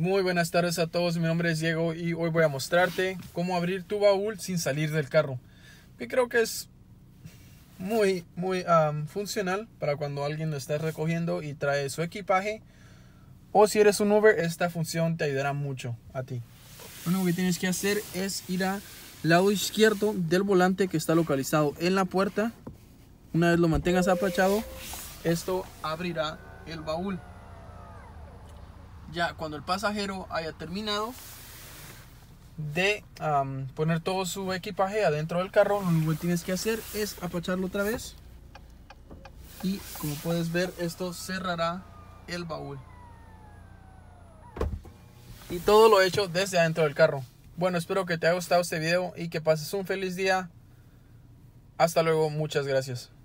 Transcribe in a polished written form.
Muy buenas tardes a todos, mi nombre es Diego y hoy voy a mostrarte cómo abrir tu baúl sin salir del carro. Que creo que es muy funcional para cuando alguien lo está recogiendo y trae su equipaje. O si eres un Uber, esta función te ayudará mucho a ti. Lo único que tienes que hacer es ir al lado izquierdo del volante que está localizado en la puerta. Una vez lo mantengas apachado, esto abrirá el baúl. Ya cuando el pasajero haya terminado de poner todo su equipaje adentro del carro, lo único que tienes que hacer es apacharlo otra vez y como puedes ver, esto cerrará el baúl. Y todo lo he hecho desde adentro del carro. Bueno, espero que te haya gustado este video y que pases un feliz día. Hasta luego, muchas gracias.